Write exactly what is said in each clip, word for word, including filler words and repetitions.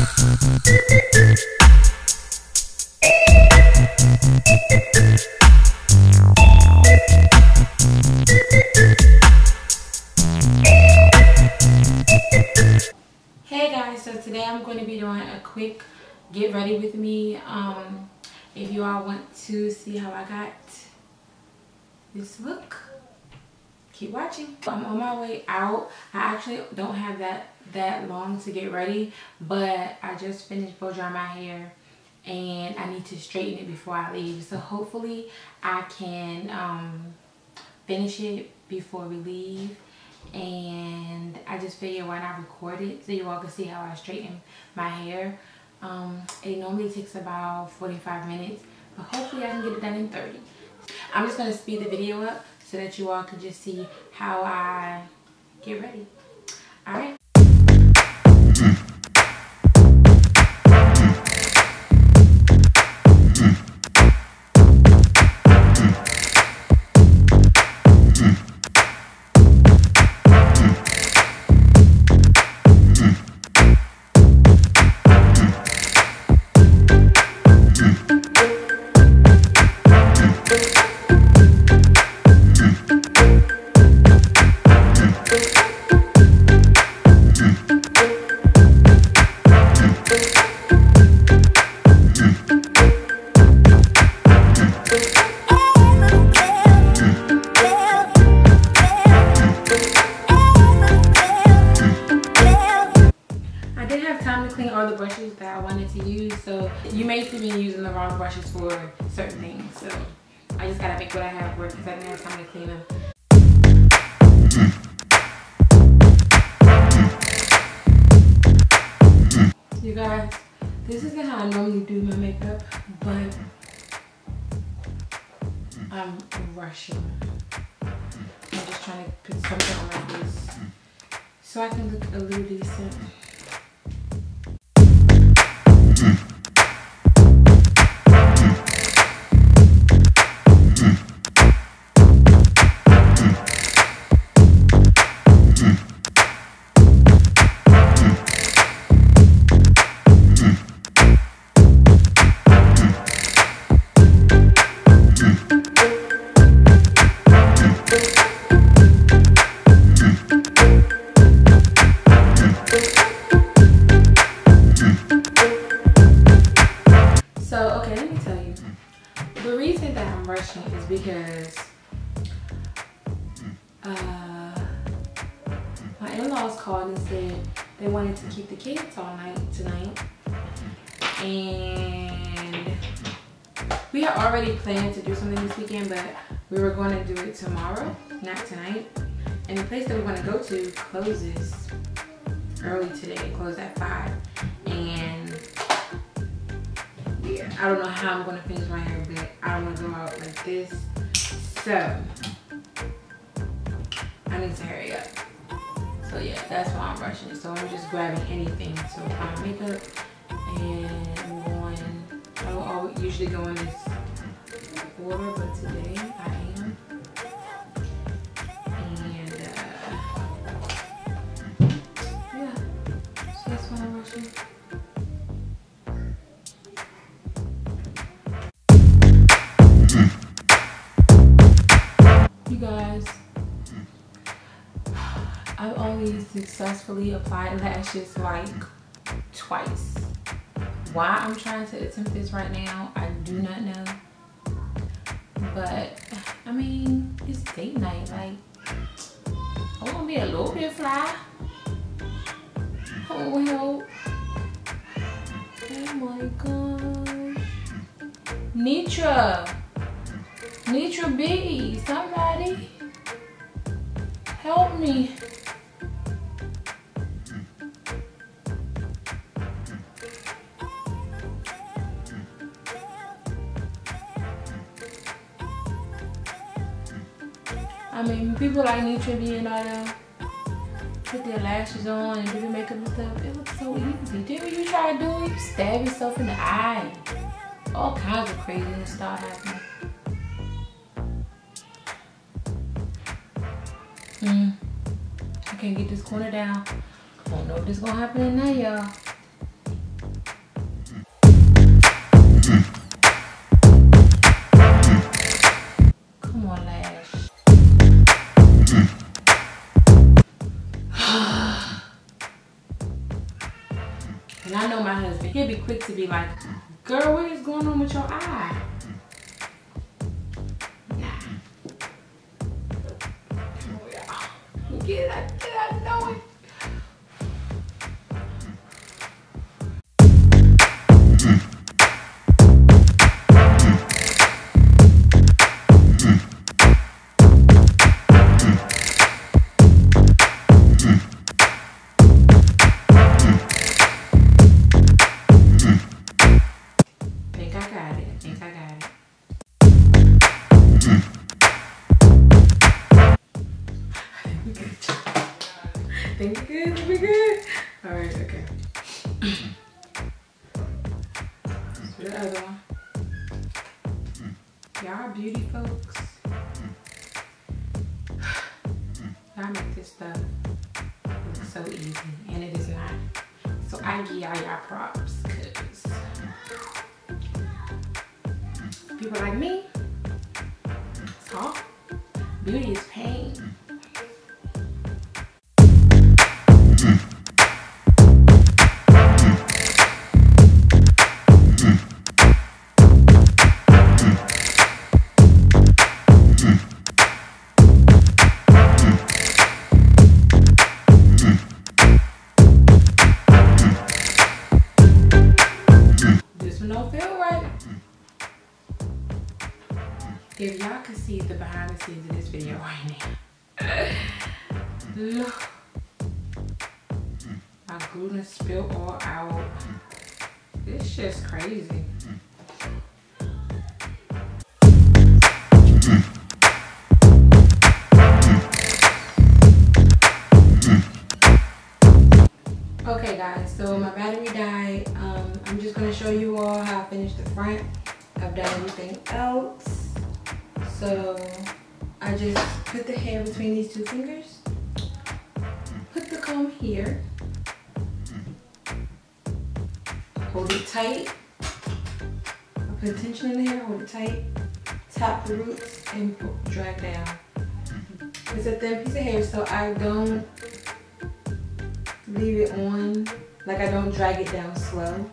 Hey guys, so today I'm going to be doing a quick get ready with me. Um, if you all want to see how I got this look, keep watching. I'm on my way out. I actually don't have that that long to get ready, but I just finished blow drying my hair and I need to straighten it before I leave. So hopefully I can um, finish it before we leave. And I just figured why not record it so you all can see how I straighten my hair. Um, it normally takes about forty-five minutes, but hopefully I can get it done in thirty. I'm just going to speed the video up so that you all can just see how I get ready. Alright. All the brushes that I wanted to use, so you may see me using the wrong brushes for certain things, so I just gotta make what I have work because I didn't have time to clean them. You guys, this isn't how I normally do my makeup, but I'm rushing. I'm just trying to put something on my face so I can look a little decent. Rushing is because uh, my in-laws called and said they wanted to keep the kids all night tonight, and we had already planned to do something this weekend, but we were going to do it tomorrow, not tonight. And the place that we're going to go to closes early today. It closed at five, and yeah, I don't know how I'm going to finish my hair, but I don't want to go out like this, so I need to hurry up. So yeah, that's why I'm rushing. So I'm just grabbing anything to apply my makeup, and I'm going, I will always usually go in this order, but today I am. And uh, yeah, so that's why I'm rushing. You guys, I've only successfully applied lashes like twice. Why I'm trying to attempt this right now, I do not know. But I mean, it's date night. Like, I want to be a little bit fly. Oh help! Oh my gosh, Nitra. Nitra B, somebody help me. I mean, people like Nitra B and all them put their lashes on and do their makeup and stuff. It looks so easy. Didn't you try to do it? You stab yourself in the eye. All kinds of craziness start happening. Mm. I can't get this corner down. I don't know if this is gonna happen in there, y'all. And I know my husband, he'll be quick to be like, girl, what is going on with your eye? Nah. Get it, get it, I know it. Think we good? We good? Alright, okay. So the other one. Y'all beauty folks. Y'all make this stuff look so easy, and it is not. So I give y'all y'all props, cause people like me, it's hard. Beauty is pain. If y'all could see the behind the scenes of this video right now, look, my glue done spilled all out. This shit's crazy. Okay guys, so my battery died. Um, I'm just gonna show you all how I finished the front. I've done everything else. So I just put the hair between these two fingers, put the comb here, hold it tight, I put tension in the hair, hold it tight, tap the roots and drag down. It's a thin piece of hair, so I don't leave it on, like I don't drag it down slow.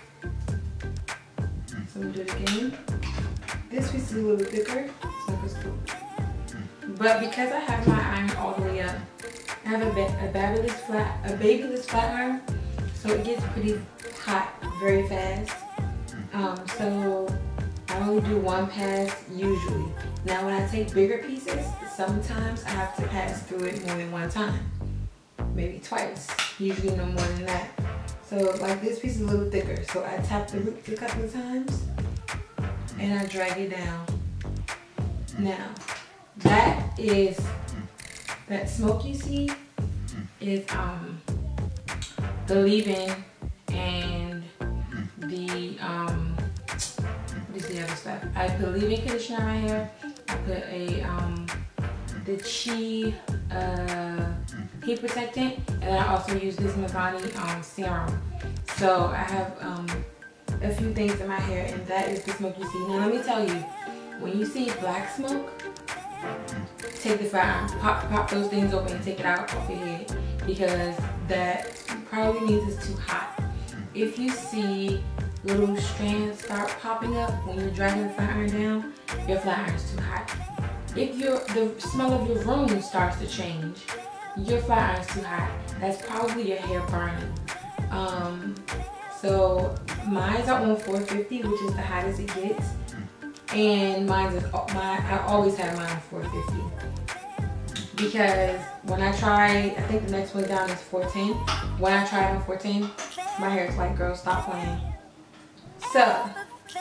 So I'm gonna do it again. This piece is a little thicker, so it's cool. But because I have my iron all the way up, I have a, ba a babyless flat, a babyless flat iron, so it gets pretty hot very fast. Um, so I only do one pass usually. Now when I take bigger pieces, sometimes I have to pass through it more than one time, maybe twice. Usually no more than that. So like this piece is a little thicker, so I tap the roots a couple of times. And I drag it down. Now, that is, that smoke you see is um, the leave-in and the, um, what is the other stuff? I put leave-in conditioner on my hair. I put a, um, the Chi uh, heat protectant, and then I also use this Mavani um, serum. So I have, um, a few things in my hair, and that is the smoke you see. Now let me tell you, when you see black smoke, take the flat iron, pop, pop those things open and take it out off your head, because that probably means it's too hot. If you see little strands start popping up when you're dragging the flat iron down, your flat iron is too hot. If your the smell of your room starts to change, your flat iron is too hot. That's probably your hair burning. Um, So mine are on four fifty, which is the hottest it gets, and mine is my I always have mine on four fifty because when I try, I think the next one down is four ten. When I try it on four ten, my hair is like, girl, stop playing. So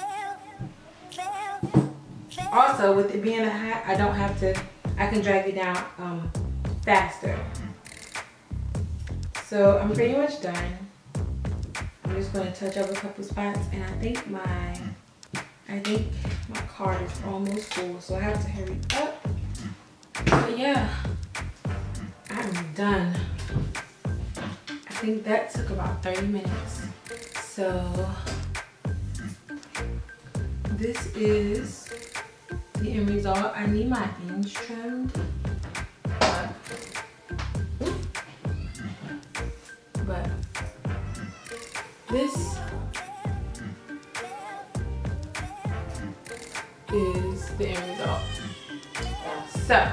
also with it being a hot, I don't have to. I can drag it down um, faster. So I'm pretty much done. I'm just going to touch up a couple spots, and I think my I think my card is almost full, so I have to hurry up. But yeah, I'm done. I think that took about thirty minutes. So this is the end result. I need my ends trimmed, but, but this is the end result. So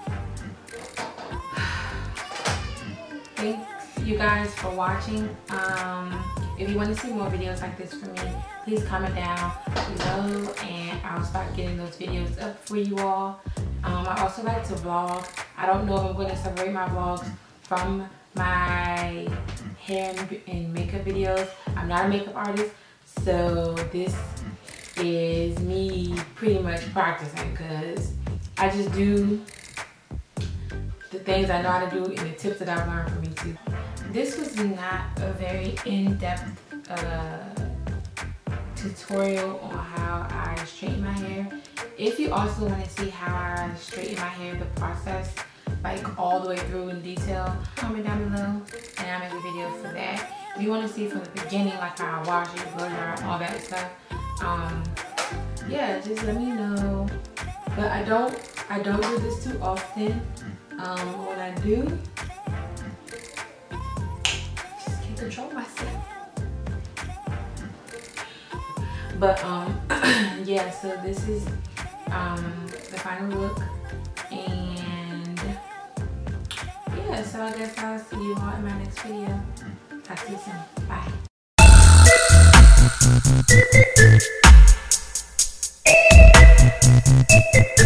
thanks you guys for watching. Um, if you want to see more videos like this from me, please comment down below and I'll start getting those videos up for you all. Um, I also like to vlog. I don't know if I'm going to separate my vlogs from my hair and makeup videos. I'm not a makeup artist, so this is me pretty much practicing because I just do the things I know how to do and the tips that I've learned from YouTube. This was not a very in-depth uh, tutorial on how I straighten my hair. If you also want to see how I straighten my hair, the process, like all the way through in detail, comment down below and I'll make a video for that. If you want to see from the beginning, like how I wash it, blow dry, all that stuff, um, yeah, just let me know. But I don't, I don't do this too often. Um, when I do, just can't control myself. But um, yeah, so this is um the final look, and yeah, so I guess I'll see you all in my next video. Talk to you soon. Bye.